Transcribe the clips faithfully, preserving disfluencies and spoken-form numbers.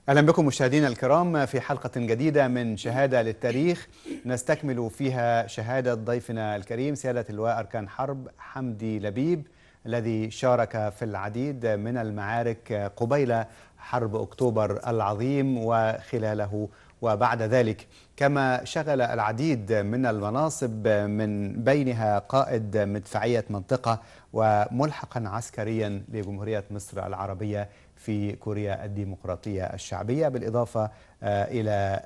أهلا بكم مشاهدينا الكرام في حلقة جديدة من شهادة للتاريخ نستكمل فيها شهادة ضيفنا الكريم سيادة اللواء أركان حرب حمدي لبيب الذي شارك في العديد من المعارك قبيل حرب أكتوبر العظيم وخلاله وبعد ذلك، كما شغل العديد من المناصب من بينها قائد مدفعية منطقة وملحقا عسكريا لجمهورية مصر العربية في كوريا الديمقراطية الشعبية، بالإضافة إلى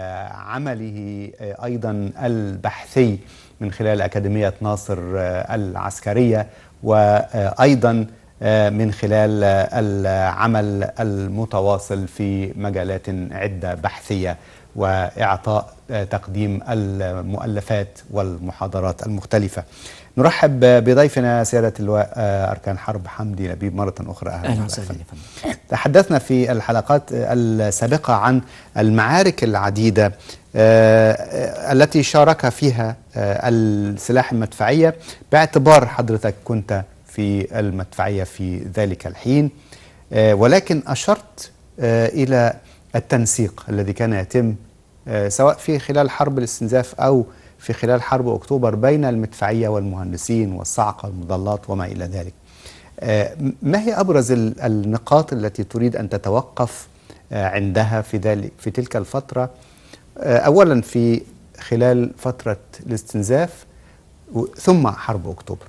عمله أيضا البحثي من خلال أكاديمية ناصر العسكرية، وأيضا من خلال العمل المتواصل في مجالات عدة بحثية وإعطاء تقديم المؤلفات والمحاضرات المختلفة. نرحب بضيفنا سيادة اللواء أركان حرب حمدي لبيب مرة أخرى. أهلا وسهلا. تحدثنا في الحلقات السابقة عن المعارك العديدة التي شارك فيها السلاح المدفعية، باعتبار حضرتك كنت في المدفعية في ذلك الحين، ولكن أشرت إلى التنسيق الذي كان يتم سواء في خلال حرب الاستنزاف أو في خلال حرب أكتوبر بين المدفعية والمهندسين والصاعقة والمظلات وما إلى ذلك. ما هي أبرز النقاط التي تريد أن تتوقف عندها في ذلك في تلك الفترة، أولا في خلال فترة الاستنزاف ثم حرب أكتوبر؟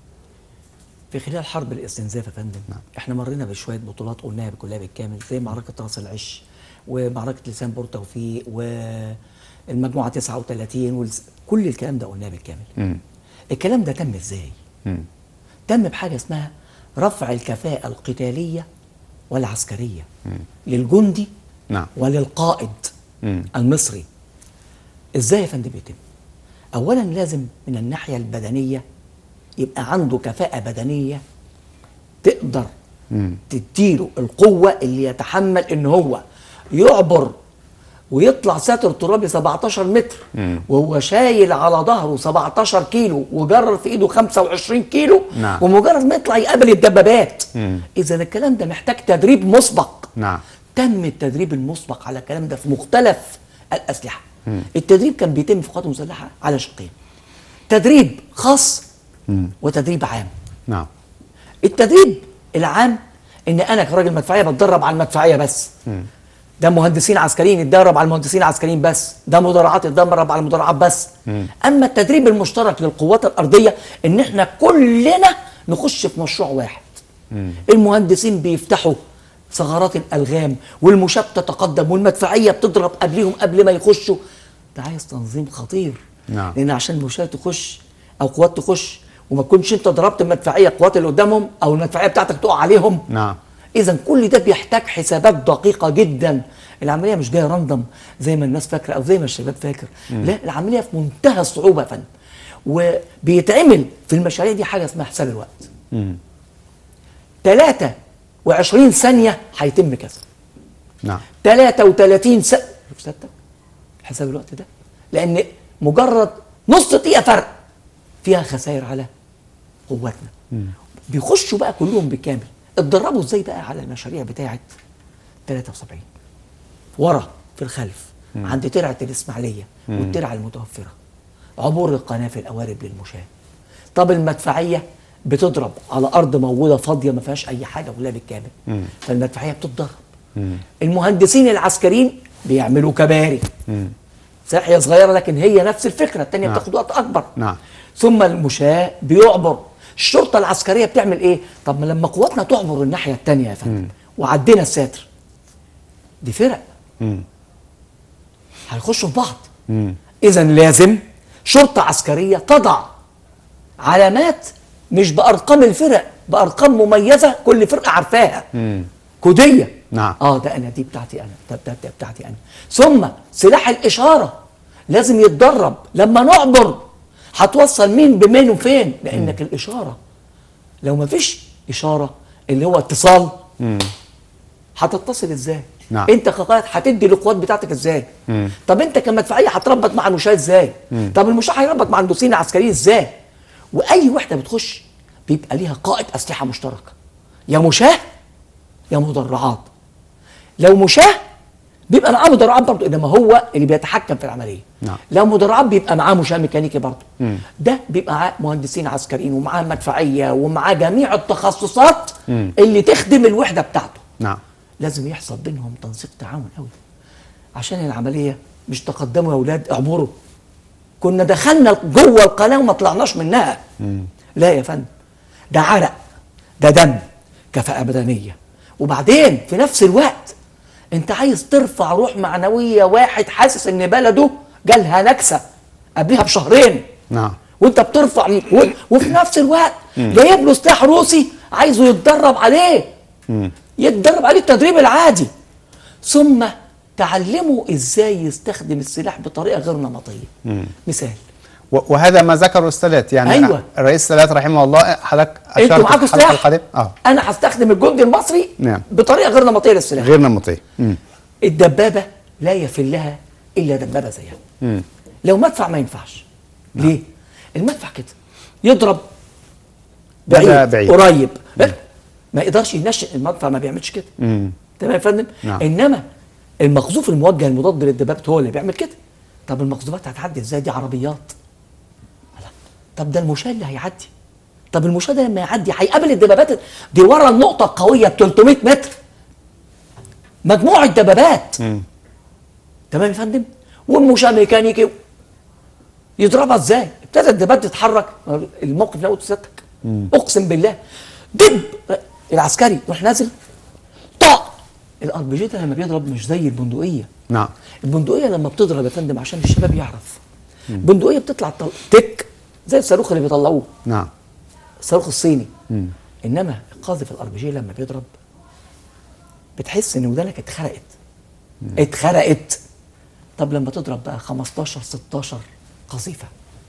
في خلال حرب الاستنزاف يا فندم، نعم. احنا مرينا بشويه بطولات قلناها كلها بالكامل، زي معركه راس العش ومعركه لسان بور توفيق والمجموعه تسعة وثلاثين، كل الكلام ده قلناه بالكامل. م. الكلام ده تم ازاي؟ م. تم بحاجه اسمها رفع الكفاءه القتاليه والعسكريه م. للجندي، نعم. وللقائد م. المصري. ازاي يا فندم بيتم؟ اولا لازم من الناحيه البدنيه يبقى عنده كفاءة بدنية تقدر مم. تديله القوة اللي يتحمل ان هو يعبر ويطلع ساتر ترابي سبعتاشر متر مم. وهو شايل على ظهره سبعتاشر كيلو وجرر في ايده خمسة وعشرين كيلو، نعم. ومجرد ما يطلع يقابل الدبابات. اذا الكلام ده محتاج تدريب مسبق، نعم. تم التدريب المسبق على الكلام ده في مختلف الاسلحة. مم. التدريب كان بيتم في القوات المسلحة على شقين: تدريب خاص مم. وتدريب عام. نعم. التدريب العام ان انا كراجل مدفعيه بتدرب على المدفعيه بس. مم. ده مهندسين عسكريين يتدرب على المهندسين العسكريين بس، ده مدرعات يتدرب على المدرعات بس. مم. اما التدريب المشترك للقوات الارضيه ان احنا كلنا نخش في مشروع واحد. مم. المهندسين بيفتحوا ثغرات الالغام والمشاة تتقدم والمدفعيه بتضرب قبلهم قبل ما يخشوا. ده عايز تنظيم خطير. نعم. لان عشان المشاة تخش او قوات تخش وما تكونش انت ضربت المدفعيه القوات اللي قدامهم او المدفعيه بتاعتك تقع عليهم. نعم. اذا كل ده بيحتاج حسابات دقيقه جدا. العمليه مش جايه راندم زي ما الناس فاكره او زي ما الشباب فاكر. مم. لا، العمليه في منتهى الصعوبه يا فندم. وبيتعمل في المشاريع دي حاجه اسمها حساب الوقت. امم ثلاثة وعشرين ثانيه هيتم كذا. نعم. ثلاثة وثلاثين ثانيه حساب الوقت ده، لان مجرد نص دقيقه فرق فيها خسائر على قواتنا. مم. بيخشوا بقى كلهم بالكامل. اتدربوا ازاي بقى على المشاريع بتاعه ثلاثة وسبعين ورا في الخلف. مم. عند ترعه الاسماعيليه والترعه المتوفره، عبور القناه في القوارب للمشاة. طب المدفعيه بتضرب على ارض موجوده فاضيه ما فيهاش اي حاجه ولا بالكامل. مم. فالمدفعيه بتتضرب. مم. المهندسين العسكريين بيعملوا كباري. مم. ساحيه صغيره لكن هي نفس الفكره، الثانيه نعم. بتاخد وقت اكبر. نعم. ثم المشاة بيعبر. الشرطه العسكريه بتعمل ايه؟ طب ما لما قواتنا تعبر الناحيه الثانيه يا فندم وعدينا الساتر، دي فرق مم. هيخشوا في بعض. اذا لازم شرطه عسكريه تضع علامات مش بارقام الفرق، بارقام مميزه كل فرقه عارفاها. مم. كوديه. نعم. اه ده انا، دي بتاعتي انا، ده ده ده بتاعتي انا. ثم سلاح الاشاره لازم يتدرب. لما نعبر هتوصل مين بمين وفين، لانك م. الاشاره لو ما فيش اشاره اللي هو اتصال هتتصل ازاي؟ نعم. انت كقائد هتدي القوات بتاعتك ازاي؟ مم. طب انت كمدفعيه هتربط مع المشاة ازاي؟ مم. طب المشاة هيربط مع المهندسين العسكريين ازاي؟ واي وحده بتخش بيبقى ليها قائد اسلحه مشتركه، يا مشاة يا مدرعات. لو مشاة بيبقى معاه مدرعات برضه، انما هو اللي بيتحكم في العمليه. نعم. لو مدرعات بيبقى معاه مشاة ميكانيكي برضه. ده بيبقى معاه مهندسين عسكريين ومعاه مدفعيه ومعاه جميع التخصصات مم. اللي تخدم الوحده بتاعته. نعم. لازم يحصل بينهم تنسيق تعاون قوي عشان العمليه مش تقدموا يا اولاد اعبروا. كنا دخلنا جوه القناه وما طلعناش منها. مم. لا يا فندم، ده عرق، ده دم، كفاءه بدنيه، وبعدين في نفس الوقت انت عايز ترفع روح معنويه واحد حاسس ان بلده جالها نكسه قبلها بشهرين. نعم. وانت بترفع و... وفي نفس الوقت جايب له سلاح روسي عايزه يتدرب عليه. مم. يتدرب عليه التدريب العادي، ثم تعلمه ازاي يستخدم السلاح بطريقه غير نمطيه. مم. مثال، وهذا ما ذكره السادات، يعني أيوة. الرئيس السادات رحمه الله حضرتك انتوا معاكم سلاح القادم اه انا هستخدم الجندي المصري نعم. بطريقه غير نمطيه للسلاح، غير نمطيه. الدبابه لا يفلها الا دبابه زيها. مم. لو مدفع ما ينفعش. نعم. ليه؟ المدفع كده يضرب بعيد, بعيد. قريب مم. ما يقدرش ينشئ، المدفع ما بيعملش كده. تمام يا فندم؟ نعم. انما المقذوف الموجه المضاد للدبابات هو اللي بيعمل كده. طب المقذوفات هتعدي ازاي؟ دي عربيات. طب ده المشاة اللي هيعدي. طب المشاة ده لما يعدي هيقابل الدبابات دي ورا النقطة القوية ب ثلاثمائة متر. مجموعة دبابات. تمام يا فندم؟ والمشاة ميكانيكي يضربها ازاي؟ ابتدت الدبابات تتحرك، الموقف لو تسكك. اقسم بالله دب العسكري يروح نازل طاق. الار بي جي ده لما بيضرب مش زي البندقية. نعم. البندقية لما بتضرب يا فندم عشان الشباب يعرف. البندقية بتطلع تك زي الصاروخ اللي بيطلعوه. نعم. الصاروخ الصيني. مم. انما القاذف الار بي جي لما بيضرب بتحس ان ودانك اتخرقت. مم. اتخرقت. طب لما تضرب بقى خمستاشر ستاشر قذيفه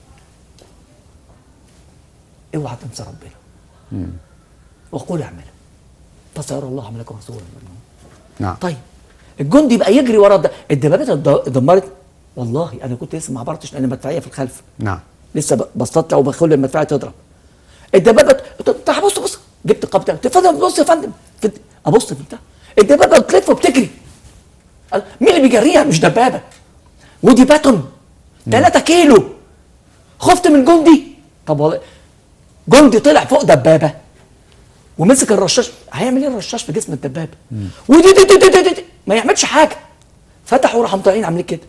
اوعى تنسى ربنا. وقول اعمل فسيرى الله عملكم رسولا. نعم. طيب الجندي يبقى يجري ورا الدبابات اتدمرت. والله انا كنت لسه ما عبرتش لان المدفعيه في الخلف. نعم. لسه بسطت او بخلي المدفعيه تضرب. الدبابه تعال بص بص جبت القبضه تفضل بص يا فندم ابص في بتاع الدبابه بتلف وبتجري. مين اللي بيجريها؟ مش دبابه، ودي باتون ثلاثة كيلو. خفت من جندي؟ طب والله جندي طلع فوق دبابه ومسك الرشاش، هيعمل ايه الرشاش في جسم الدبابه؟ ودي دي دي دي دي دي ما يعملش حاجه. فتحوا وراحوا مطلعين عاملين كده.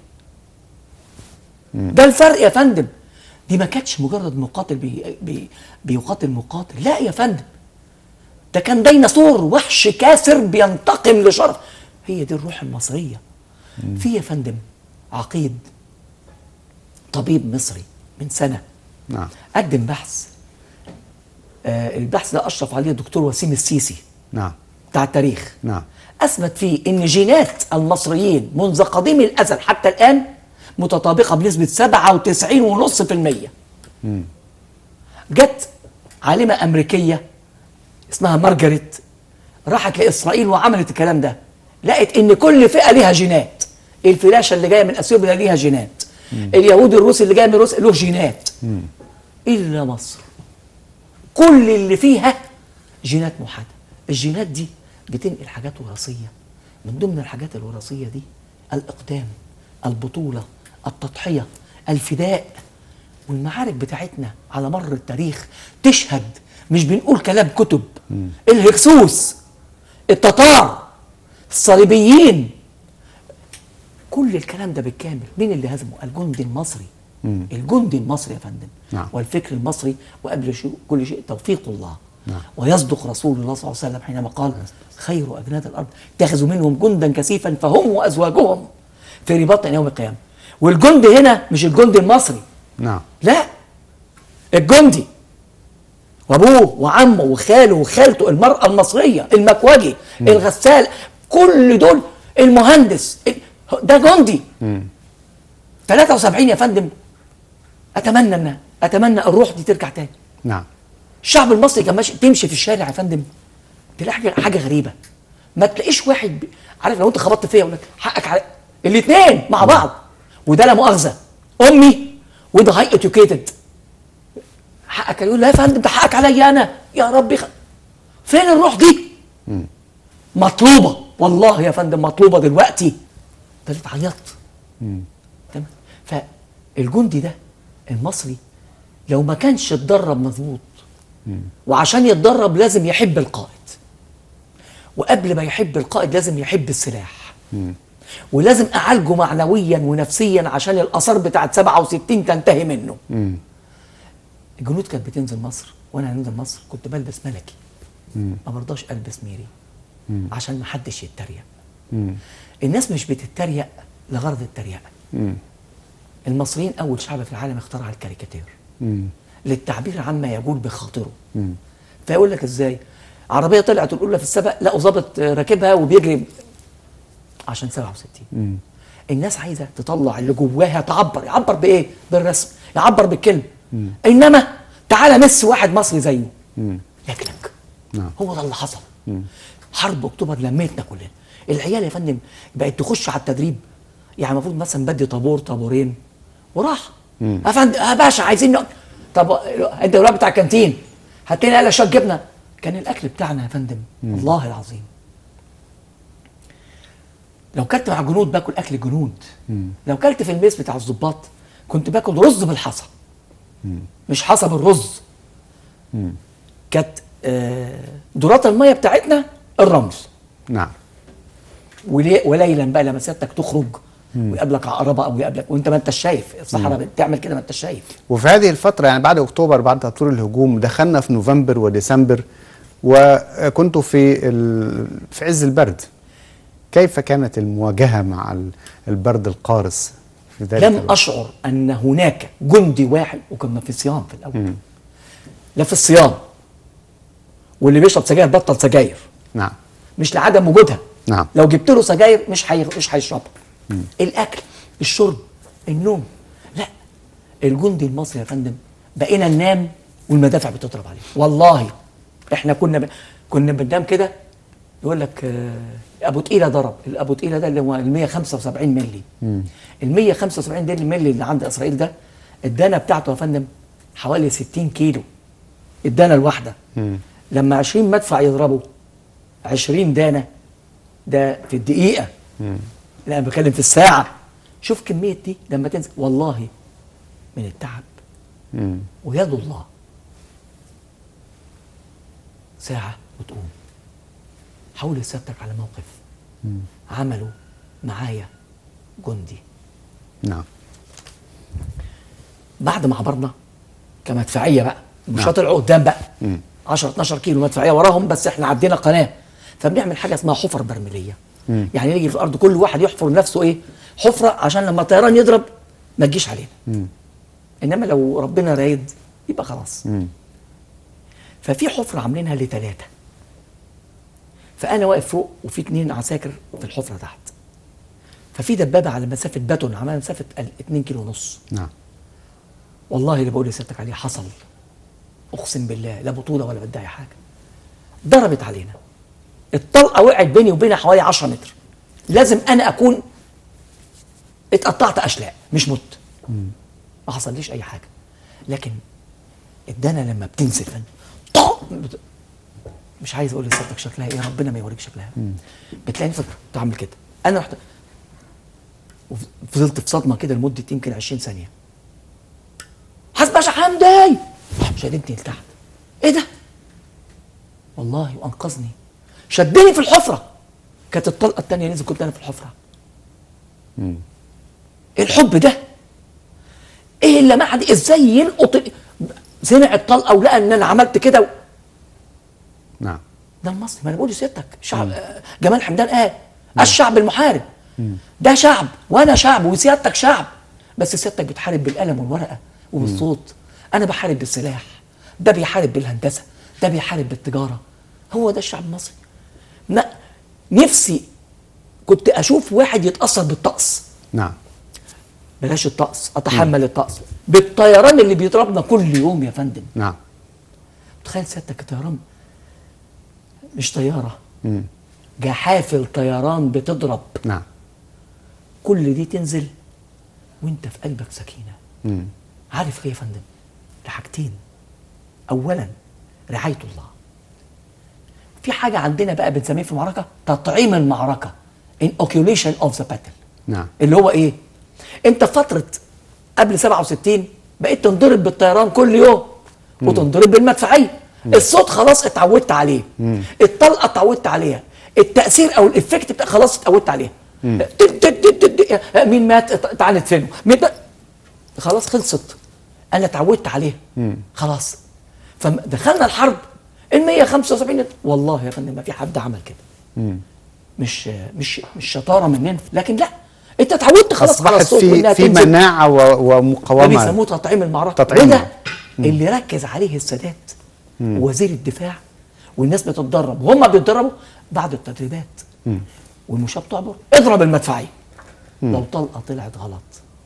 ده الفرق يا فندم. دي ما كانتش مجرد مقاتل بي بي بيقاتل مقاتل، لا يا فندم، ده كان ديناصور وحش كاسر بينتقم لشرف. هي دي الروح المصريه. مم. في يا فندم عقيد طبيب مصري من سنه نعم. قدم بحث، آه البحث ده اشرف عليه الدكتور وسيم السيسي نعم بتاع التاريخ. نعم. اثبت فيه ان جينات المصريين منذ قديم الازل حتى الان متطابقه بنسبه سبعة وتسعين فاصلة خمسة بالمئة. جت عالمه امريكيه اسمها مارجريت راحت لاسرائيل وعملت الكلام ده، لقت ان كل فئه ليها جينات. الفلاشه اللي جايه من اثيوبيا ليها جينات، مم. اليهودي الروسي اللي جاي من روسيا له جينات، مم. الا مصر كل اللي فيها جينات موحده. الجينات دي بتنقل حاجات وراثيه، من ضمن الحاجات الوراثيه دي الاقدام، البطوله، التضحيه، الفداء. والمعارك بتاعتنا على مر التاريخ تشهد، مش بنقول كلام كتب. مم. الهكسوس، التتار، الصليبيين، كل الكلام ده بالكامل مين اللي هزمه؟ الجندي المصري. مم. الجندي المصري يا فندم. نعم. والفكر المصري، وقبل شيء كل شيء توفيق الله. نعم. ويصدق رسول الله صلى الله عليه وسلم حينما قال خير أجناد الأرض اتخذوا منهم جندا كثيفا فهم وأزواجهم في رباط يوم القيامة. والجندي هنا مش الجندي المصري. نعم. لا، الجندي وابوه وعمه وخاله وخالته، المرأة المصرية، المكواجي، مم. الغسال، كل دول، المهندس، ده جندي. مم. ثلاثة وسبعين يا فندم. اتمنى ان اتمنى الروح دي ترجع تاني. نعم. الشعب المصري كان ماشي تمشي في الشارع يا فندم تلاقي حاجه حاجه غريبه، ما تلاقيش واحد ب... عارف لو انت خبطت فيا يقول لك حقك على الاثنين مع بعض. وده لا مؤاخذه امي وده هاي اتيوكيتد، حقك يقول لا يا فندم ده حقك عليا انا يا ربي. خ... فين الروح دي؟ مم. مطلوبه والله يا فندم، مطلوبه دلوقتي. طلعت عيطت. تمام. فالجندي ده المصري لو ما كانش اتدرب مظبوط، وعشان يتدرب لازم يحب القائد، وقبل ما يحب القائد لازم يحب السلاح، ولازم اعالجه معنويا ونفسيا عشان الاثار بتاعت سبعة وستين تنتهي منه. الجنود كانت بتنزل مصر، وانا هنزل مصر كنت بلبس ملكي، ما برضاش البس ميري عشان ما حدش يتريق. الناس مش بتتريق لغرض التريقه. المصريين اول شعب في العالم اخترع الكاريكاتير للتعبير عما يجول بخاطره. فيقول لك ازاي عربيه طلعت الاولى في السبق، لقوا ظابط راكبها وبيجري عشان سبعة وستين. الناس عايزه تطلع اللي جواها، تعبر. يعبر بايه؟ بالرسم، يعبر بالكلمه. انما تعالى مس واحد مصري زيه ياكلك. نعم. هو ده اللي حصل. حرب اكتوبر لميتنا كلنا. العيال يا فندم بقت تخش على التدريب، يعني المفروض مثلا بدي طابور طابورين وراح. يا فندم يا باشا عايزين نق... طب انت الواد بتاع الكانتين هات لنا قلاشات جبنه. كان الاكل بتاعنا يا فندم والله العظيم لو كلت مع جنود باكل اكل جنود. لو كلت في الميس بتاع الضباط كنت باكل رز بالحصى، مش حصى بالرز. كانت آه دورات الميه بتاعتنا الرمل. نعم. وليلا بقى لما سيادتك تخرج ويقابلك عقربه او يقابلك وانت ما انتش شايف، الصحراء بتعمل كده ما انتش شايف. وفي هذه الفتره يعني بعد اكتوبر، بعد تطوير الهجوم، دخلنا في نوفمبر وديسمبر وكنت في ال... في عز البرد. كيف كانت المواجهه مع البرد القارس في ذلك لم الوقت؟ اشعر ان هناك جندي واحد، وكنا في صيام في الاول. مم. لا في الصيام، واللي بيشرب سجاير بطل سجاير. نعم. مش لعدم وجودها. نعم. لو جبت له سجاير مش حي... مش هيشربها. الاكل، الشرب، النوم. لا، الجندي المصري يا فندم بقينا ننام والمدافع بتضرب عليه. والله احنا كنا ب... كنا بننام كده يقول لك آه ابو تقيله ضرب. الابو تقيله ده اللي هو ال مية وخمسة وسبعين مللي. ال مية وخمسة وسبعين ده الملي اللي عند اسرائيل ده الدانه بتاعته يا فندم حوالي ستين كيلو الدانه الواحده. مم. لما عشرين مدفع يضربوا عشرين دانه ده في الدقيقه. مم. لا انا بتكلم في الساعه. شوف كميه دي لما تنزل والله من التعب. مم. ويد الله ساعه وتقوم. حول سيادتك على موقف مم. عملوا معايا جندي. نعم. بعد ما عبرنا كمدفعيه بقى مش هطلعوا قدام بقى مم. عشرة اتناشر كيلو مدفعيه وراهم، بس احنا عدينا قناه فبنعمل حاجه اسمها حفر برميليه. مم. يعني نيجي في الارض كل واحد يحفر لنفسه ايه حفره عشان لما الطيران يضرب ما تجيش علينا. مم. انما لو ربنا رايد يبقى خلاص. مم. ففي حفره عاملينها لثلاثه، فانا واقف فوق وفي اتنين عساكر في الحفره تحت، ففي دبابه على مسافه باتون عملها مسافه اتنين كيلو ونص. نعم. والله اللي بقول لسيادتك عليه حصل، اقسم بالله لا بطوله ولا بدعي حاجه. ضربت علينا الطلقه وقعت بيني وبينها حوالي عشرة متر. لازم انا اكون اتقطعت اشلاء مش مت. مم. ما حصليش اي حاجه، لكن الدانه لما بتنزل بت... مش عايز اقول لسيادتك شكلها ايه، ربنا ما يوريك شكلها. مم. بتلاقي نفسك بتعمل كده. انا رحت وفضلت في صدمه كده لمده يمكن عشرين ثانيه. حسب باشا حمدي شددني لتحت. ايه ده؟ والله وانقذني، شدني في الحفره. كانت الطلقه الثانيه نزل كنت انا في الحفره. امم ايه الحب ده؟ ايه اللي ما حد ازاي يلقط؟ سمع الطلقه ولقى ان انا عملت كده و... نعم. ده المصري، ما انا بقول لسيادتك شعب. مم. جمال حمدان قال الشعب المحارب. مم. ده شعب وانا شعب وسيادتك شعب، بس سيادتك بتحارب بالقلم والورقه وبالصوت. انا بحارب بالسلاح، ده بيحارب بالهندسه، ده بيحارب بالتجاره. هو ده الشعب المصري. ما نفسي كنت اشوف واحد يتاثر بالطقس. نعم. بلاش الطقس، اتحمل مم. الطقس بالطيران اللي بيضربنا كل يوم يا فندم. نعم. تخيل سيادتك الطيران مش طياره، مم. جحافل طيران بتضرب. نعم. كل دي تنزل وانت في قلبك سكينه. مم. عارف ليه يا فندم؟ لحاجتين. اولا رعايه الله. في حاجه عندنا بقى بنسميه في المعركه تطعيم المعركه، inoculation of the battle. نعم. اللي هو ايه؟ انت في فتره قبل سبعة وستين بقيت تنضرب بالطيران كل يوم وتنضرب بالمدفعيه. الصوت خلاص اتعودت عليه، الطلقه اتعودت عليها، التاثير او الافكت بتاع خلاص اتعودت عليها. مين مات؟ تعال ندفنه. مين بقى؟ خلاص خلصت، انا اتعودت عليها خلاص. فدخلنا الحرب ال مية وخمسة وسبعين، والله يا فندم ما في حد عمل كده. مش مش مش شطاره مننا، لكن لا، انت اتعودت خلاص على اصبحت الصوت في في تنزل. مناعه و- ومقاومه. بيسموه تطعيم المعركه. تطعيم. وده اللي ركز عليه السادات ووزير الدفاع، والناس بتتدرب وهم بيتدربوا بعد التدريبات. والمشاة بتعبر اضرب المدفعيه. لو طلقه طلعت غلط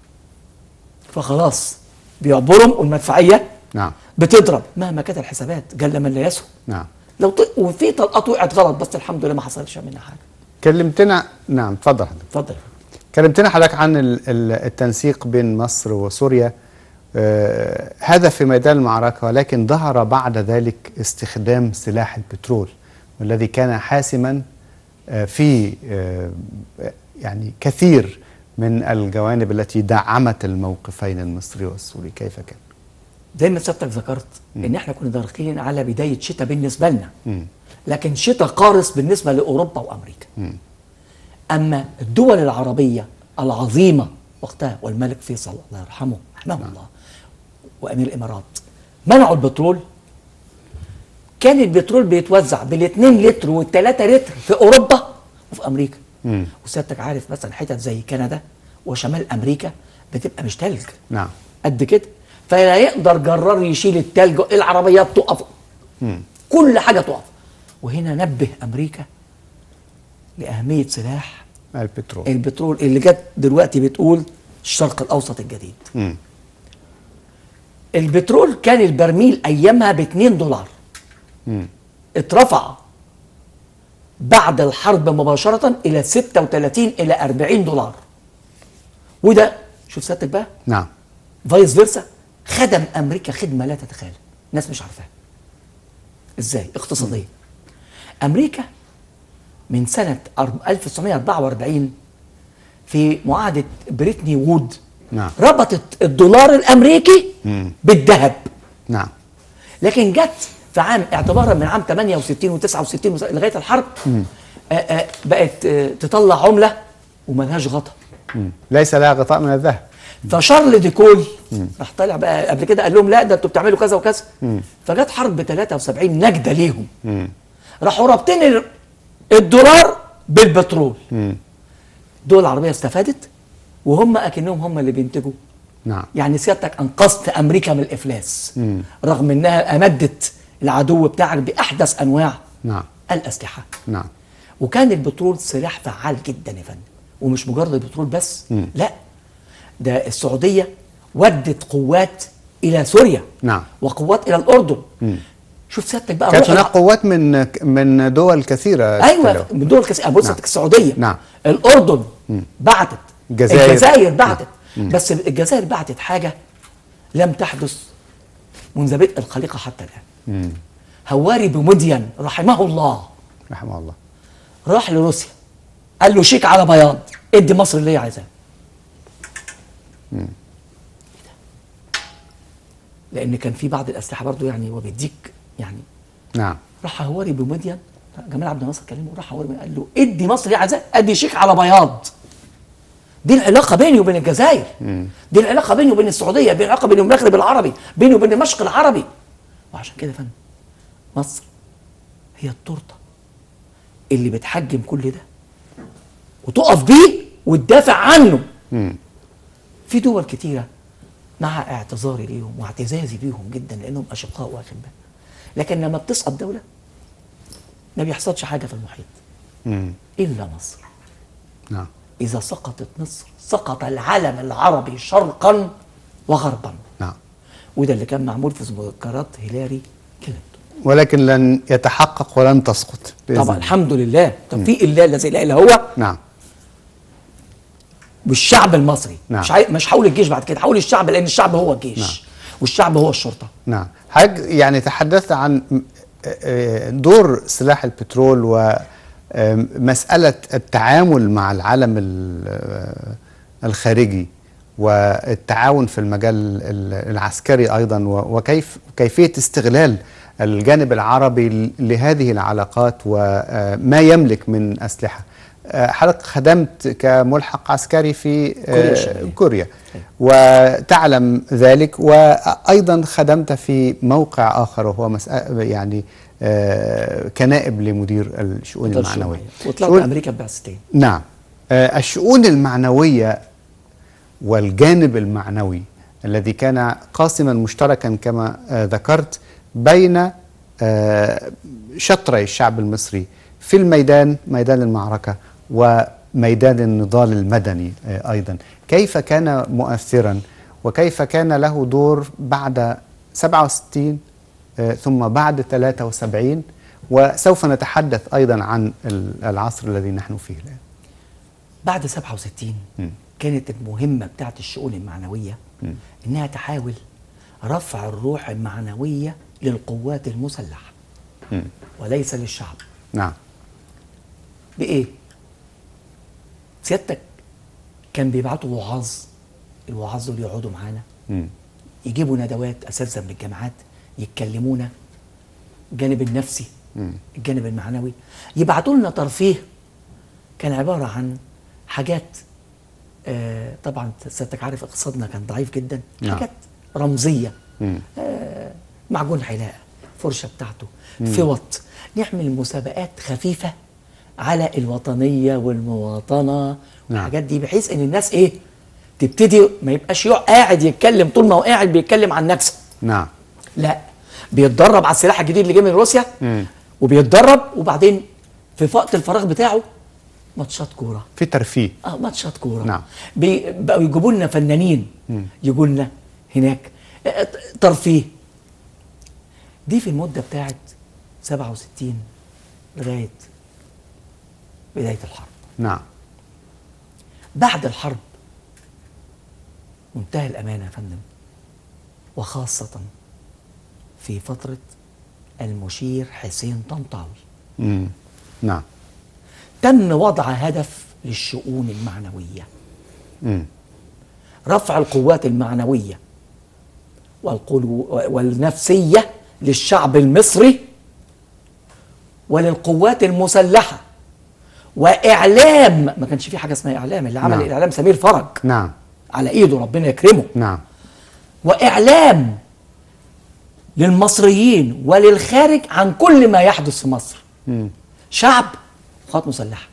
فخلاص بيعبرهم، والمدفعيه نعم. بتضرب مهما كانت الحسابات، جل من لا يسهو. نعم. لو ط... وفي طلقات وقعت غلط بس الحمد لله ما حصلش منها حاجه. كلمتنا. نعم اتفضل حضرتك. اتفضل. كلمتنا حضرتك عن ال- ال- التنسيق بين مصر وسوريا، آه هذا في ميدان المعركة، ولكن ظهر بعد ذلك استخدام سلاح البترول، والذي كان حاسما آه في آه يعني كثير من الجوانب التي دعمت الموقفين المصري والسوري. كيف كان؟ زي ما سيادتك ذكرت ان احنا كنا داخلين على بدايه شتاء بالنسبه لنا، مم. لكن شتاء قارس بالنسبه لاوروبا وامريكا. مم. اما الدول العربيه العظيمه وقتها، والملك فيصل الله يرحمه رحمه الله وامير الامارات، منعوا البترول. كان البترول بيتوزع بالاثنين لتر والثلاثة لتر في اوروبا وفي امريكا. مم. وسيادتك عارف مثلا حتت زي كندا وشمال امريكا بتبقى مش تلج نعم. قد كده، فلا يقدر جرار يشيل التلج، العربيات تقف، مم. كل حاجه تقف. وهنا نبه امريكا لاهميه سلاح البترول. البترول اللي جت دلوقتي بتقول الشرق الاوسط الجديد. مم. البترول كان البرميل ايامها ب اتنين دولار، مم. اترفع بعد الحرب مباشره الى ستة وتلاتين الى أربعين دولار. وده شوف سيادتك بقى نعم. فايس فيرسا، خدم امريكا خدمه لا تتخيل، الناس مش عارفاها ازاي اقتصاديا. امريكا من سنه ألف وتسعمية وأربعة وأربعين في معاهده بريتني وود نعم. ربطت الدولار الامريكي مم. بالذهب. نعم. لكن جت في عام اعتبارا من عام ثمانية وستين وتسعة وستين لغايه الحرب آآ آآ بقت آآ تطلع عمله وملهاش غطا. مم. ليس لها غطاء من الذهب. فشارل ديكول راح طالع بقى قبل كده قال لهم لا ده انتوا بتعملوا كذا وكذا. فجت حرب ثلاثة وسبعين نجده ليهم، مم. راحوا رابطين ال- الدولار بالبترول. مم. الدول العربيه استفادت وهم اكنهم هم اللي بينتجوا. نعم. يعني سيادتك انقذت امريكا من الافلاس مم. رغم انها امدت العدو بتاعك باحدث انواع نعم. الاسلحه. نعم. وكان البترول سلاح فعال جدا يا فندم، ومش مجرد البترول بس. مم. لا، ده السعوديه ودت قوات الى سوريا. نعم. وقوات الى الاردن. مم. شوف سيادتك بقى كانت روح هناك الع- قوات من من دول كثيرة. ايوه تلو. من دول كثير. بص نعم. السعوديه، نعم. الاردن بعتت، الجزائر. الجزائر بعتت. بس الجزائر بعتت حاجه لم تحدث منذ بدء الخليقه حتى الان. مم. هواري بمدين رحمه الله رحمه الله. راح لروسيا قال له شيك على بياض ادي مصر اللي هي عايزاه. لان كان في بعض الاسلحه برضو يعني وبيديك يعني. نعم. راح هواري بمدين، جمال عبد الناصر كلمه، راح هواري قال له ادي مصر اللي هي عايزاه، ادي شيك على بياض. دي العلاقه بيني وبين الجزائر، دي العلاقه بيني وبين السعوديه، دي العلاقه بين المغرب العربي، بيني وبين دمشق العربي. وعشان كده يا فندم مصر هي التورته اللي بتحجم كل ده وتقف بيه وتدافع عنه. مم. في دول كتيره مع اعتذاري ليهم واعتزازي بيهم جدا لانهم اشقاء واخباء، لكن لما بتسقط دوله ما بيحصلش حاجه في المحيط مم. الا مصر. نعم. إذا سقطت مصر سقط العالم العربي شرقا وغربا. نعم. وده اللي كان معمول في مذكرات هيلاري كلينتون. ولكن لن يتحقق ولن تسقط بإذن طبعا الله. الحمد لله. طب في الله الذي لا اله الا هو. نعم. والشعب المصري. نعم. مش عاي... مش هقول الجيش بعد كده، هقول الشعب لان الشعب هو الجيش. نعم. والشعب هو الشرطه. نعم. حضرتك يعني تحدثت عن دور سلاح البترول و مسألة التعامل مع العالم الخارجي والتعاون في المجال العسكري أيضا، وكيف كيفية استغلال الجانب العربي لهذه العلاقات وما يملك من أسلحة. حضرتك خدمت كملحق عسكري في كوريا, كوريا وتعلم ذلك، وأيضا خدمت في موقع آخر وهو مسألة يعني كنائب لمدير الشؤون المعنوية، وطلعت أمريكا ببعثتين. نعم. الشؤون المعنوية والجانب المعنوي الذي كان قاسما مشتركا كما ذكرت بين شطري الشعب المصري في الميدان، ميدان المعركة وميدان النضال المدني أيضا، كيف كان مؤثرا وكيف كان له دور بعد سبعة وستين ثم بعد ثلاثة وسبعين، وسوف نتحدث أيضا عن العصر الذي نحن فيه الآن. بعد سبعة وستين م. كانت المهمة بتاعت الشؤون المعنوية م. إنها تحاول رفع الروح المعنوية للقوات المسلحة م. وليس للشعب. نعم. بإيه؟ سيادتك كان بيبعتوا وعاظ، الوعاظ دول يقعدوا معانا م. يجيبوا ندوات أساتذة من الجامعات يتكلمونا الجانب النفسي م. الجانب المعنوي، يبعتوا لنا ترفيه كان عبارة عن حاجات آه طبعا سيادتك عارف اقتصادنا كان ضعيف جدا. نعم. حاجات رمزية آه معجون حلاقة، فرشة بتاعته، مم. فوط، نعمل مسابقات خفيفة على الوطنية والمواطنة. نعم. الحاجات دي بحيث ان الناس ايه تبتدي ما يبقاش قاعد يتكلم طول ما هو قاعد بيتكلم عن نفسه. نعم. لا، بيتدرب على السلاح الجديد اللي جاي من روسيا مم. وبيتدرب، وبعدين في وقت الفراغ بتاعه ماتشات كوره، في ترفيه. اه ماتشات كوره. نعم. بقوا يجيبوا لنا فنانين يجوا لنا هناك ترفيه. دي في المده بتاعت سبعة وستين لغايه بدايه الحرب. نعم. بعد الحرب منتهى الامانه يا فندم، وخاصه في فتره المشير حسين طنطاوي. امم نعم. تم وضع هدف للشؤون المعنوية. م. رفع القوات المعنوية والنفسية للشعب المصري وللقوات المسلحة، وإعلام، ما كانش في حاجة اسمها إعلام، اللي عمل نعم. الإعلام سمير فرج. نعم. على إيده ربنا يكرمه. نعم. وإعلام للمصريين وللخارج عن كل ما يحدث في مصر. م. شعب، قوات مسلحة.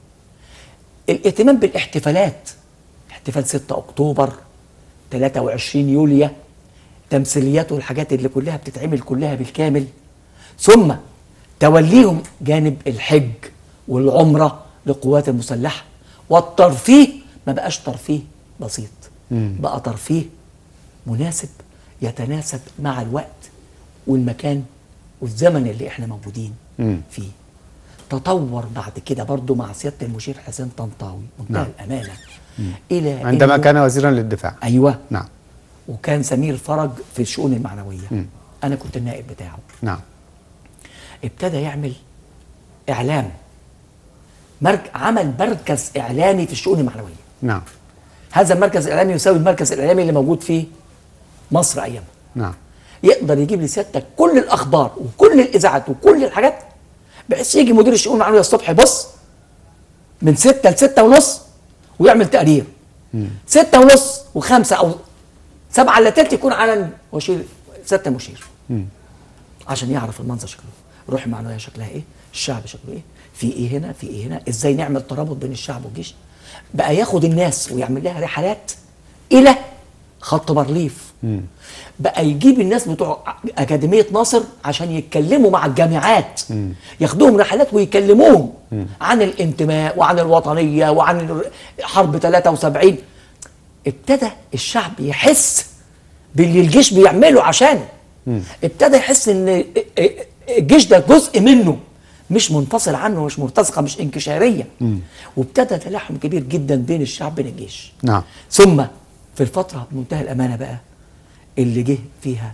الاهتمام بالاحتفالات، احتفال ستة أكتوبر، ثلاثة وعشرين يوليو، تمثيليات والحاجات اللي كلها بتتعمل كلها بالكامل، ثم توليهم جانب الحج والعمرة للقوات المسلحة، والترفيه ما بقاش ترفيه بسيط، مم. بقى ترفيه مناسب يتناسب مع الوقت والمكان والزمن اللي احنا موجودين مم. فيه. تطور بعد كده برضو مع سيادة المشير حسين طنطاوي منتهى نعم. الأمانة مم. إلى عندما كان وزيرا للدفاع. أيوة. نعم. وكان سمير فرج في الشؤون المعنوية. مم. أنا كنت النائب بتاعه. نعم. ابتدى يعمل إعلام، مرك... عمل مركز إعلامي في الشؤون المعنوية. نعم. هذا المركز الإعلامي يساوي المركز الإعلامي اللي موجود في مصر أيامها. نعم. يقدر يجيب لسيادتك كل الأخبار وكل الإذاعات وكل الحاجات، بحيث يجي مدير الشؤون المعنوية الصبح يبص من ستة لستة ونص ويعمل تقرير. مم. ستة ونص وخمسة أو سبعة إلا تلت يكون على مشير ستة مشير. مم. عشان يعرف المنظر شكله، الروح المعنوية شكلها إيه، الشعب شكله إيه، في إيه هنا، في إيه هنا، إزاي نعمل ترابط بين الشعب والجيش. بقى ياخد الناس ويعمل لها رحلات إلى خط بارليف. مم. بقى يجيب الناس بتوع أكاديمية ناصر عشان يتكلموا مع الجامعات. مم. ياخدوهم رحلات ويكلموهم مم. عن الانتماء وعن الوطنية وعن حرب ثلاثة وسبعين. ابتدى الشعب يحس باللي الجيش بيعمله عشانه. مم. ابتدى يحس ان الجيش ده جزء منه، مش منفصل عنه، مش مرتزقة، مش انكشارية. مم. وابتدى تلاحم كبير جدا بين الشعب وبين الجيش. نعم. ثم في الفترة بمنتهى الأمانة بقى اللي جه فيها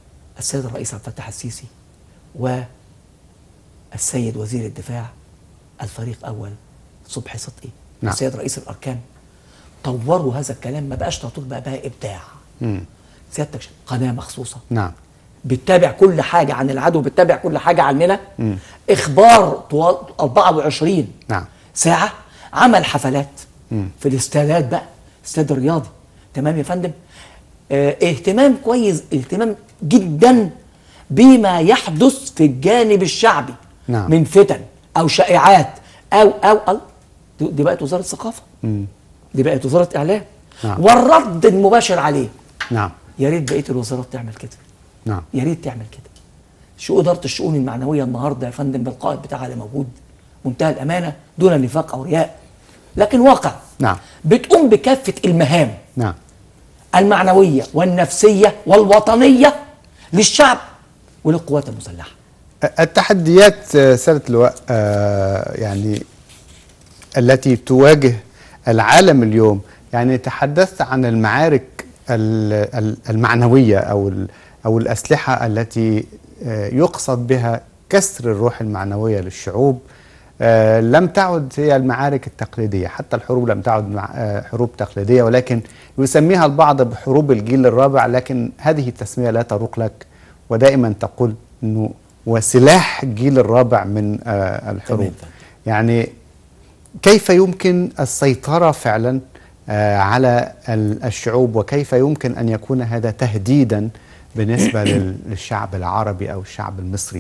السيد الرئيس عبد الفتاح السيسي والسيد وزير الدفاع الفريق اول صبحي صدقي نعم. السيد رئيس الاركان طوروا هذا الكلام، ما بقاش تطور، بقى بقى ابداع. مم. سيادتك قناه مخصوصه نعم. بتتابع كل حاجه عن العدو، بتتابع كل حاجه عننا. مم. اخبار طوال أربعة وعشرين نعم. ساعه، عمل حفلات مم. في الاستادات بقى، استاد الرياضي. تمام يا فندم. اه اهتمام كويس، اهتمام جدا بما يحدث في الجانب الشعبي. نعم. من فتن او شائعات او او او دي بقت وزاره الثقافه. مم. دي بقت وزاره اعلام. نعم. والرد المباشر عليه. نعم. يا ريت بقيه الوزارات تعمل كده. نعم. يا ريت تعمل كده. شو اداره الشؤون المعنويه النهارده يا فندم بالقائد بتاعها اللي موجود، منتهى الامانه دون نفاق او رياء، لكن واقع. نعم. بتقوم بكافه المهام نعم. المعنويه والنفسيه والوطنيه للشعب وللقوات المسلحه. التحديات سيادة اللواء آه، يعني التي تواجه العالم اليوم، يعني تحدثت عن المعارك ال- ال- المعنوية أو ال- أو الأسلحة التي آه، يقصد بها كسر الروح المعنوية للشعوب. آه، لم تعد هي المعارك التقليدية، حتى الحروب لم تعد مع آه، حروب تقليدية، ولكن يسميها البعض بحروب الجيل الرابع، لكن هذه التسمية لا تروق لك، ودائما تقول أنه وسلاح الجيل الرابع من آه، الحروب. يعني كيف يمكن السيطرة فعلا آه، على ال- الشعوب، وكيف يمكن أن يكون هذا تهديدا بالنسبة لل- للشعب العربي أو الشعب المصري؟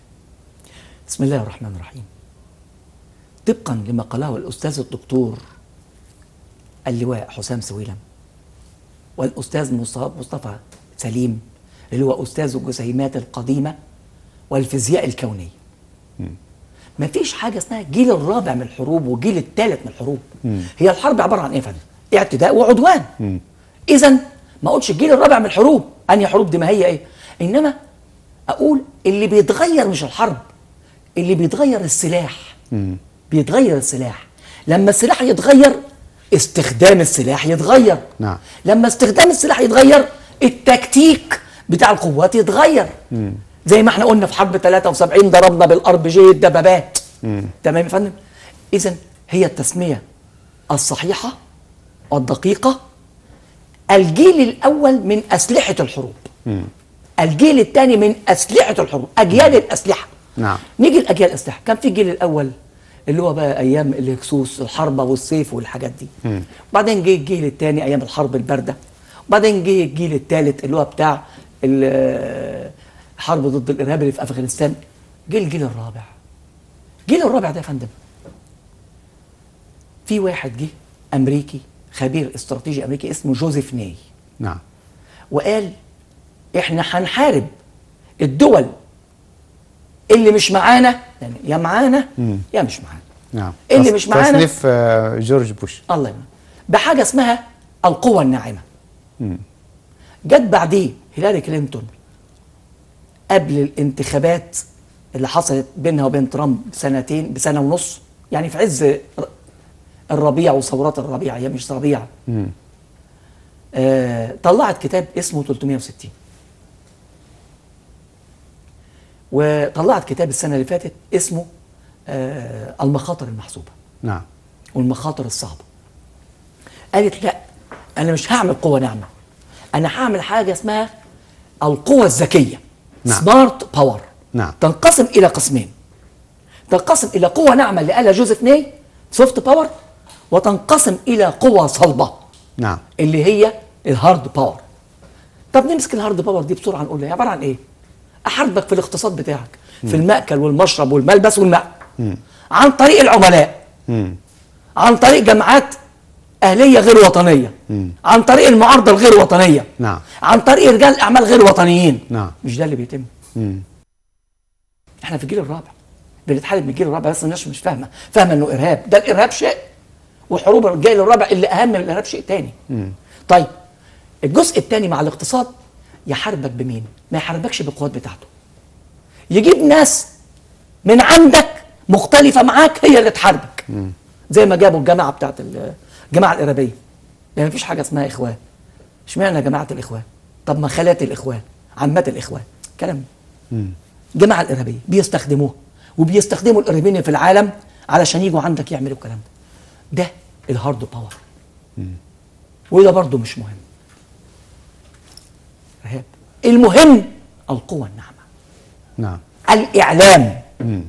بسم الله الرحمن الرحيم. طبقا لما قاله الأستاذ الدكتور اللواء حسام سويلم والأستاذ مصطفى مصطفى سليم اللي هو أستاذ الجسيمات القديمة والفيزياء الكونية، ما فيش حاجة اسمها الجيل الرابع من الحروب والجيل الثالث من الحروب. مم. هي الحرب عبارة عن إيه يا فندم؟ اعتداء وعدوان. مم. إذا ما أقولش الجيل الرابع من الحروب، أنهي حروب دي ما هي إيه؟ إنما أقول اللي بيتغير مش الحرب، اللي بيتغير السلاح. مم. بيتغير السلاح. لما السلاح يتغير استخدام السلاح يتغير. نعم. لما استخدام السلاح يتغير التكتيك بتاع القوات يتغير. مم. زي ما احنا قلنا في حرب ثلاثة وسبعين ضربنا بالار بي جي الدبابات. مم. تمام يا فندم. اذا هي التسميه الصحيحه والدقيقه الجيل الاول من اسلحه الحروب. مم. الجيل الثاني من اسلحه الحروب، اجيال الاسلحه. نعم. نيجي لاجيال الاسلحه، كان في الجيل الاول اللي هو بقى ايام الهكسوس، الحربه والسيف والحاجات دي. مم. وبعدين جه الجيل الثاني ايام الحرب البارده. وبعدين جه الجيل الثالث اللي هو بتاع ال- الحرب ضد الارهاب اللي في افغانستان. جه الجيل الرابع. الجيل الرابع ده يا فندم في واحد جه امريكي خبير استراتيجي امريكي اسمه جوزيف ناي، نعم. وقال احنا هنحارب الدول اللي مش معانا، يعني يا معانا مم. يا مش معانا. نعم. اللي تص- مش معانا تصنيف آه، جورج بوش. الله يبارك، بحاجه اسمها القوة الناعمة. مم. جت بعديه هيلاري كلينتون قبل الانتخابات اللي حصلت بينها وبين ترامب بسنتين بسنة ونص، يعني في عز الربيع وثورات الربيع، هي مش ربيع. مم. آه طلعت كتاب اسمه ثلاثمائة وستين، وطلعت كتاب السنة اللي فاتت اسمه آه المخاطر المحسوبة نعم. والمخاطر الصعبة. قالت لا، أنا مش هعمل قوة ناعمة، أنا هعمل حاجة اسمها القوة الذكية. نعم. سمارت باور. نعم. تنقسم إلى قسمين، تنقسم إلى قوة ناعمة اللي قالها جوزيف ناي سوفت باور، وتنقسم إلى قوة صلبة نعم. اللي هي الهارد باور. طب نمسك الهارد باور دي بسرعة نقول لها عبارة عن إيه؟ أحاربك في الاقتصاد بتاعك، في المأكل والمشرب والملبس والماء، عن طريق العملاء، مم. عن طريق جماعات أهلية غير وطنية، مم. عن طريق المعارضة الغير وطنية، نعم. عن طريق رجال أعمال غير وطنيين. نعم. مش ده اللي بيتم. مم. احنا في الجيل الرابع بنتحارب من الجيل الرابع، بس الناس مش فاهمة، فاهمة إنه إرهاب، ده الإرهاب شيء، وحروب الجيل الرابع اللي أهم من الإرهاب شيء تاني. مم. طيب الجزء الثاني مع الاقتصاد يحاربك بمين؟ ما يحاربكش بالقوات بتاعته، يجيب ناس من عندك مختلفة معاك هي اللي تحاربك. مم. زي ما جابوا الجماعة بتاعت الجماعة الإرهابية، لأن مفيش حاجة اسمها إخوان. اشمعنى جماعة الإخوان؟ طب ما خالات الإخوان، عمات الإخوان، كلام. مم. الجماعة الإرهابية بيستخدموها، وبيستخدموا الإرهابيين في العالم علشان يجوا عندك يعملوا الكلام ده. ده الهارد باور. وده برضه مش مهم. رهاب. المهم القوة الناعمة. نعم. الإعلام. مم.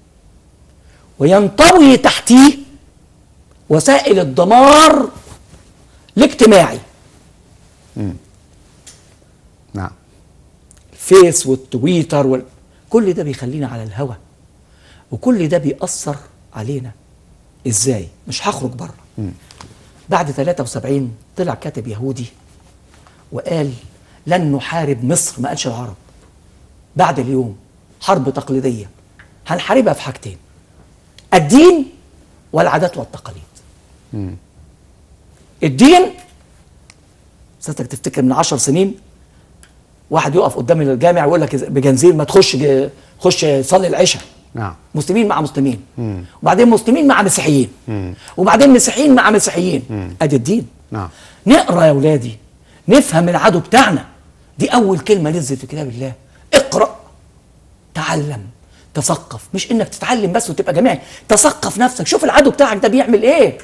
وينطوي تحتيه وسائل الدمار الاجتماعي. مم. نعم. الفيس والتويتر وال... كل ده بيخلينا على الهوا، وكل ده بيأثر علينا. ازاي؟ مش هخرج بره. بعد ثلاثة وسبعين طلع كاتب يهودي وقال لن نحارب مصر، ما قالش العرب، بعد اليوم حرب تقليدية هنحاربها في حاجتين: الدين والعادات والتقاليد. مم. الدين سيادتك تفتكر من عشر سنين واحد يقف قدام الجامع ويقول لك بجنزير ما تخش خش صلي العشاء. نعم. مسلمين مع مسلمين. مم. وبعدين مسلمين مع مسيحيين. مم. وبعدين مسيحيين مع مسيحيين. مم. ادي الدين. نعم. نقرا يا اولادي، نفهم العدو بتاعنا. دي اول كلمه نزلت في كتاب الله: اقرا، تعلم، تثقف. مش انك تتعلم بس وتبقى جماعي، تثقف نفسك، شوف العدو بتاعك ده بيعمل ايه.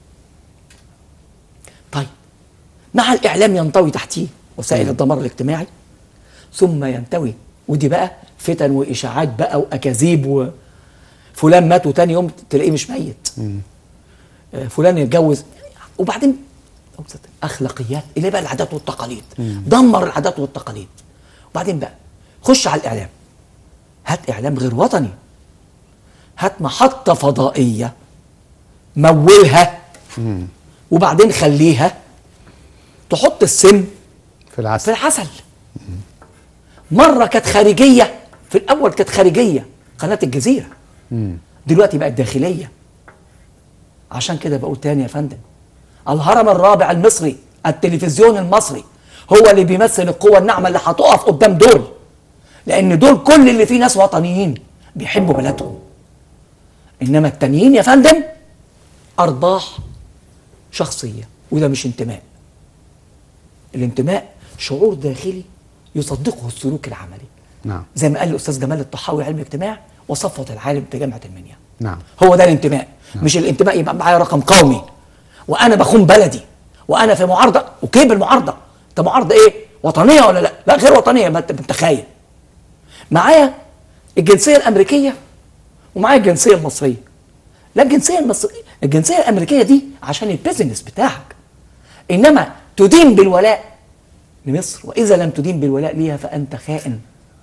طيب، مع الاعلام ينطوي تحتيه وسائل الدمار الاجتماعي، ثم ينتوي، ودي بقى فتن واشاعات بقى واكاذيب، وفلان مات وتاني يوم تلاقيه مش ميت. آه فلان يتجوز، وبعدين اخلاقيات اللي بقى العادات والتقاليد. مم. دمر العادات والتقاليد. وبعدين بقى خش على الاعلام، هات اعلام غير وطني، هات محطه فضائيه مولها. مم. وبعدين خليها تحط السم في العسل. في العسل. مره كانت خارجيه، في الاول كانت خارجيه قناه الجزيره. مم. دلوقتي بقت داخليه. عشان كده بقول تاني يا فندم، الهرم الرابع المصري، التلفزيون المصري، هو اللي بيمثل القوة الناعمة اللي هتقف قدام دول، لأن دول كل اللي فيه ناس وطنيين بيحبوا بلدهم. إنما التانيين يا فندم أرباح شخصية، وده مش انتماء. الانتماء شعور داخلي يصدقه السلوك العملي. نعم. زي ما قال الأستاذ جمال الطحاوي علم الاجتماع وصفوة العالم في جامعة المنيا. نعم. هو ده الانتماء. نعم. مش الانتماء يبقى معايا رقم قومي وانا بخون بلدي وانا في معارضه. اوكي بالمعارضه، انت معارضه ايه؟ وطنيه ولا لا؟ لا غير وطنيه، ما انت خاين. معايا الجنسيه الامريكيه ومعايا الجنسيه المصريه. لا، الجنسيه المصريه الجنسيه الامريكيه دي عشان البيزنس بتاعك، انما تدين بالولاء لمصر، واذا لم تدين بالولاء ليها فانت خائن.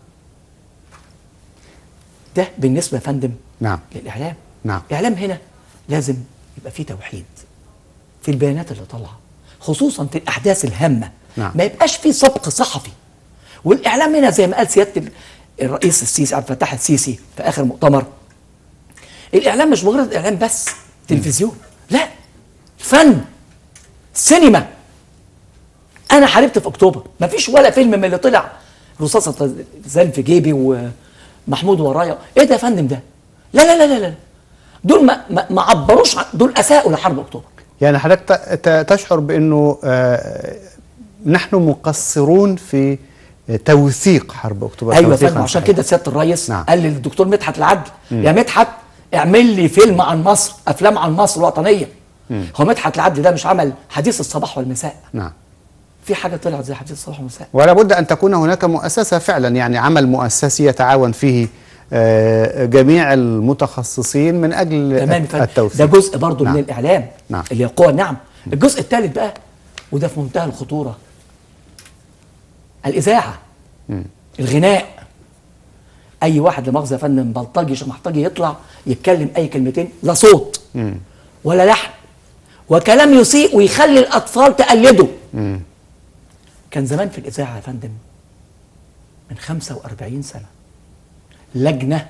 ده بالنسبه يا فندم نعم للاعلام. نعم. الاعلام هنا لازم يبقى فيه توحيد في البيانات اللي طالعه، خصوصا في الاحداث الهامه. نعم. ما يبقاش فيه سبق صحفي. والاعلام هنا زي ما قال سياده الرئيس السيسي عبد الفتاح السيسي في اخر مؤتمر، الاعلام مش مجرد اعلام بس تلفزيون، لا، فن، سينما. انا حاربت في اكتوبر، ما فيش ولا فيلم من اللي طلع رصاصه زال في جيبي ومحمود ورايا، ايه ده يا فندم ده؟ لا لا لا لا، دول ما ما, ما عبروش، دول اساءوا لحرب اكتوبر. يعني حضرتك تشعر بانه آه نحن مقصرون في توثيق حرب اكتوبر. ايوه يا فندم، عشان كده سياده الرئيس نعم. قال للدكتور مدحت العدل: يا مدحت اعمل لي فيلم عن مصر، افلام عن مصر وطنيه. مم. هو مدحت العدل ده مش عمل حديث الصباح والمساء؟ نعم. في حاجه طلعت زي حديث الصباح والمساء. ولا بد ان تكون هناك مؤسسه فعلا، يعني عمل مؤسسي يتعاون فيه جميع المتخصصين من اجل التوثيق. ده جزء برضه نعم. من الاعلام. نعم. اللي هي القوى الناعمه. الجزء الثالث بقى وده في منتهى الخطوره: الاذاعه. مم. الغناء. اي واحد لمؤاخذه يا فندم بلطجي شمحطجي يطلع يتكلم اي كلمتين، لا صوت مم. ولا لحن وكلام يسيء ويخلي الاطفال تقلده. مم. كان زمان في الاذاعه يا فندم من خمسة وأربعين سنه لجنه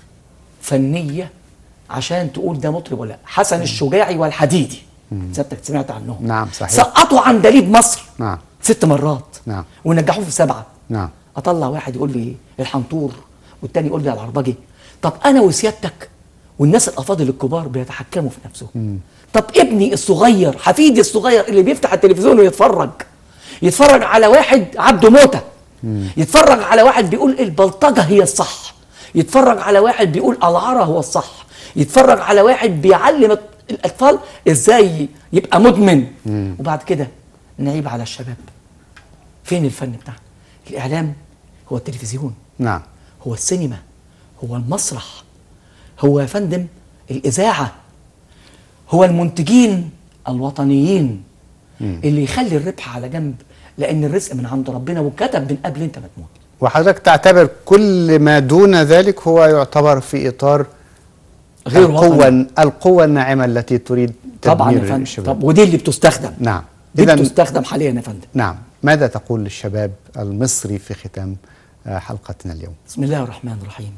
فنيه عشان تقول ده مطرب ولا. حسن مم. الشجاعي والحديدي، سيادتك سمعت عنهم. نعم صحيح. سقطوا عندليب مصر. نعم. ست مرات. نعم. ونجحوه في سبعه. نعم. اطلع واحد يقول لي الحنطور والتاني يقول لي العربجي. طب انا وسيادتك والناس الافاضل الكبار بيتحكموا في نفسهم. مم. طب ابني الصغير، حفيدي الصغير اللي بيفتح التلفزيون ويتفرج يتفرج على واحد عبده موته، مم. يتفرج على واحد بيقول البلطجه هي الصح، يتفرج على واحد بيقول العرى هو الصح، يتفرج على واحد بيعلم الاطفال ازاي يبقى مدمن. مم. وبعد كده نعيب على الشباب. فين الفن بتاعنا؟ الاعلام هو التلفزيون، نعم، هو السينما، هو المسرح، هو يا فندم الاذاعه، هو المنتجين الوطنيين. مم. اللي يخلي الربح على جنب، لان الرزق من عند ربنا وكتب من قبل انت ما تموت. وحضرتك تعتبر كل ما دون ذلك هو يعتبر في اطار غير القوة القوة الناعمة التي تريد طبعا يا تدمير فندم. الشباب. طب ودي اللي بتستخدم. نعم، دي بتستخدم حاليا يا فندم. نعم. ماذا تقول للشباب المصري في ختام حلقتنا اليوم؟ بسم الله الرحمن الرحيم.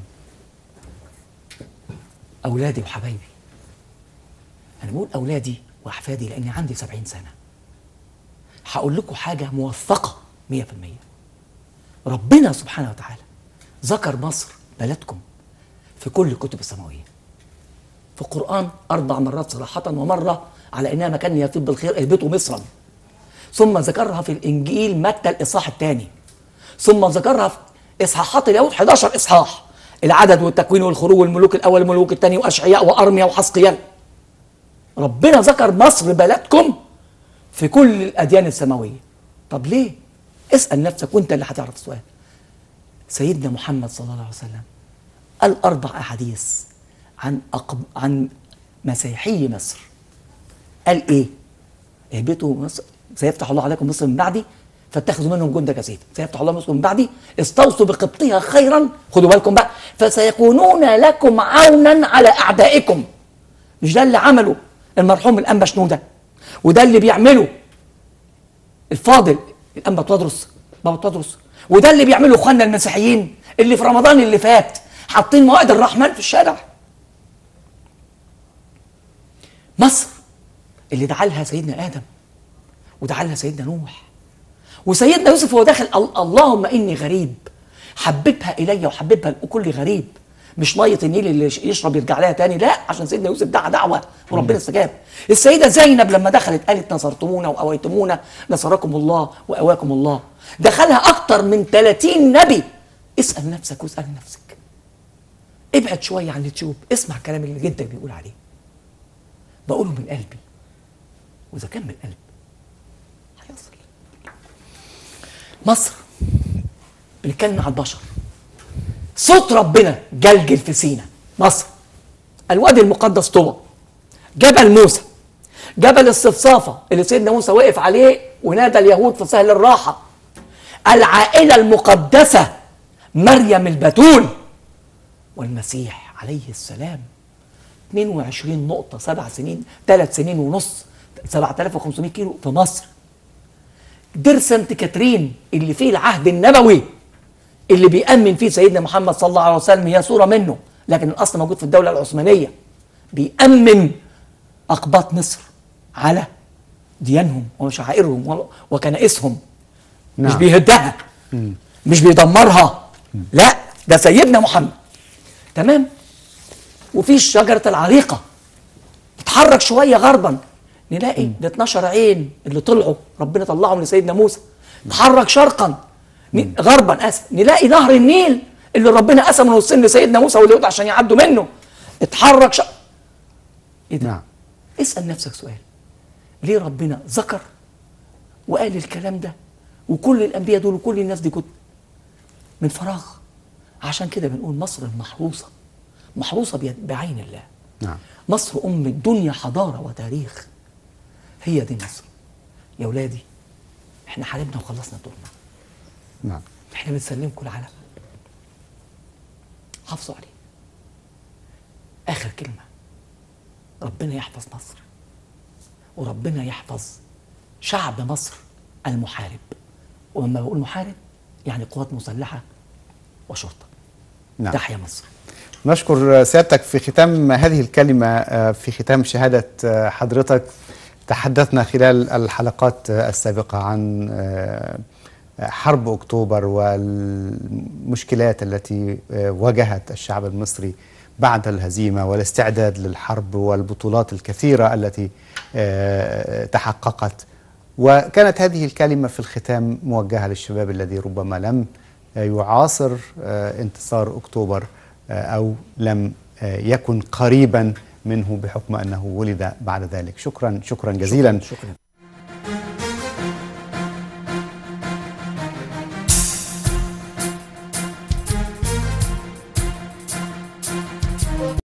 أولادي وحبايبي، أنا بقول أولادي وأحفادي لأني عندي سبعين سنة. هقول لكم حاجة موثقة مية في المية. ربنا سبحانه وتعالى ذكر مصر بلدكم في كل الكتب السماوية، في القرآن أربع مرات صراحة، ومرة على إنها مكان يفيض بالخير اهبطوا مصرا. ثم ذكرها في الإنجيل متى الإصحاح الثاني، ثم ذكرها في إصحاحات اليهود أحد عشر إصحاح، العدد والتكوين والخروج والملوك الأول والملوك الثاني وأشعياء وأرميا وحسقيال. ربنا ذكر مصر بلدكم في كل الأديان السماوية. طب ليه؟ اسأل نفسك وانت اللي هتعرف السؤال. سيدنا محمد صلى الله عليه وسلم قال أربع أحاديث عن أقب... عن مسيحي مصر. قال إيه؟ اهبطوا مصر، سيفتح الله عليكم مصر من بعدي فاتخذوا منهم جندا كثيرا، سيفتح الله مصر من بعدي استوصوا بقبطها خيرا، خدوا بالكم بقى، فسيكونون لكم عونا على أعدائكم. مش ده اللي عمله المرحوم الأنبا شنودة، وده اللي بيعمله الفاضل الأنبا تدرس بابا تدرس، وده اللي بيعمله اخواننا المسيحيين اللي في رمضان اللي فات حاطين موائد الرحمن في الشارع. مصر اللي دعا لها سيدنا آدم ودعا لها سيدنا نوح وسيدنا يوسف وهو داخل اللهم إني غريب حببها إلي وحببها لكل غريب. مش مية النيل اللي يشرب يرجع لها تاني، لا، عشان سيدنا يوسف دعا دعوة وربنا استجاب. السيدة زينب لما دخلت قالت نصرتمونا وأويتمونا نصركم الله وأواكم الله. دخلها أكتر من ثلاثين نبي. اسأل نفسك واسأل نفسك. ابعد شوية عن اليوتيوب، اسمع الكلام اللي جدك بيقول عليه. بقوله من قلبي، وإذا كان من قلب هيصل. مصر بنتكلم على البشر. صوت ربنا جلجل في سينا. مصر الوادي المقدس طوى، جبل موسى، جبل الصفصافة اللي سيدنا موسى وقف عليه ونادى اليهود في سهل الراحة، العائلة المقدسة مريم البتول والمسيح عليه السلام. اثنين وعشرين نقطة، سبع سنين، ثلاث سنين ونص، سبعة آلاف وخمسمائة كيلو في مصر. دير سانت كاترين اللي فيه العهد النبوي اللي بيأمن فيه سيدنا محمد صلى الله عليه وسلم، هي صورة منه لكن الأصل موجود في الدولة العثمانية. بيأمن أقباط مصر على ديانهم وشعائرهم وكنائسهم. نعم. مش بيهدها، مم. مش بيدمرها، مم. لا، ده سيدنا محمد. تمام. وفي شجرة العريقة تتحرك شوية غربا نلاقي ال اتناشر عين اللي طلعوا ربنا طلعهم لسيدنا موسى. تحرك شرقا مم. غربا اسف نلاقي نهر النيل اللي ربنا قسم من السن لسيدنا موسى واليهود عشان يعدوا منه. اتحرك شرقا. ايه ده؟ نعم. اسأل نفسك سؤال، ليه ربنا ذكر وقال الكلام ده وكل الأنبياء دول وكل الناس دي كنت من فراغ؟ عشان كده بنقول مصر المحروسة، محروسة بعين الله. نعم. مصر أم الدنيا حضارة وتاريخ. هي دي مصر يا ولادي. احنا حاربنا وخلصنا دورنا. نعم. احنا بنسلمكم العلم، حافظوا عليه. آخر كلمة، ربنا يحفظ مصر وربنا يحفظ شعب مصر المحارب. ولما بقول محارب يعني قوات مسلحة وشرطة. نعم. تحيا مصر. نشكر سيادتك. في ختام هذه الكلمة، في ختام شهادة حضرتك، تحدثنا خلال الحلقات السابقة عن حرب أكتوبر والمشكلات التي واجهت الشعب المصري بعد الهزيمة والاستعداد للحرب والبطولات الكثيرة التي تحققت. وكانت هذه الكلمة في الختام موجهة للشباب الذي ربما لم يعاصر انتصار أكتوبر أو لم يكن قريبا منه بحكم أنه ولد بعد ذلك. شكرا شكرا جزيلا. شكرا.